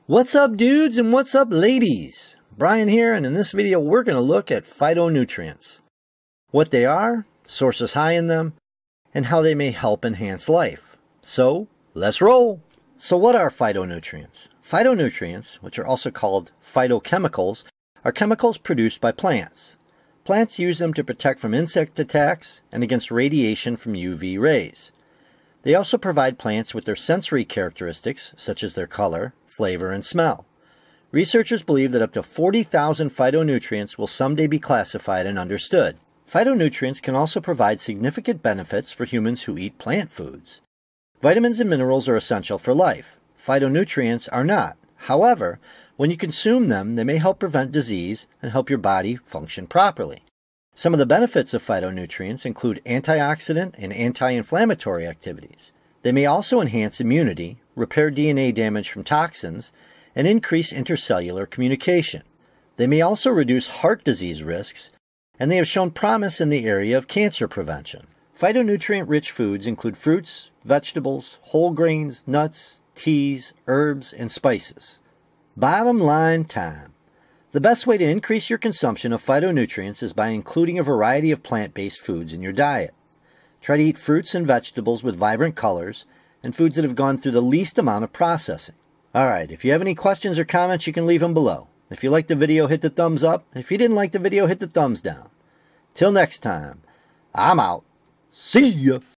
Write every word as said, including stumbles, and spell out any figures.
What's up, dudes, and what's up, ladies? Bryan here, and in this video we're going to look at phytonutrients. What they are, sources high in them, and how they may help enhance life. So, let's roll! So what are phytonutrients? Phytonutrients, which are also called phytochemicals, are chemicals produced by plants. Plants use them to protect from insect attacks and against radiation from U V rays. They also provide plants with their sensory characteristics, such as their color, flavor, and smell. Researchers believe that up to forty thousand phytonutrients will someday be classified and understood. Phytonutrients can also provide significant benefits for humans who eat plant foods. Vitamins and minerals are essential for life. Phytonutrients are not. However, when you consume them, they may help prevent disease and help your body function properly. Some of the benefits of phytonutrients include antioxidant and anti-inflammatory activities. They may also enhance immunity, repair D N A damage from toxins, and increase intercellular communication. They may also reduce heart disease risks, and they have shown promise in the area of cancer prevention. Phytonutrient-rich foods include fruits, vegetables, whole grains, nuts, teas, herbs, and spices. Bottom line time. The best way to increase your consumption of phytonutrients is by including a variety of plant-based foods in your diet. Try to eat fruits and vegetables with vibrant colors and foods that have gone through the least amount of processing. Alright, if you have any questions or comments, you can leave them below. If you liked the video, hit the thumbs up. If you didn't like the video, hit the thumbs down. Till next time, I'm out. See ya!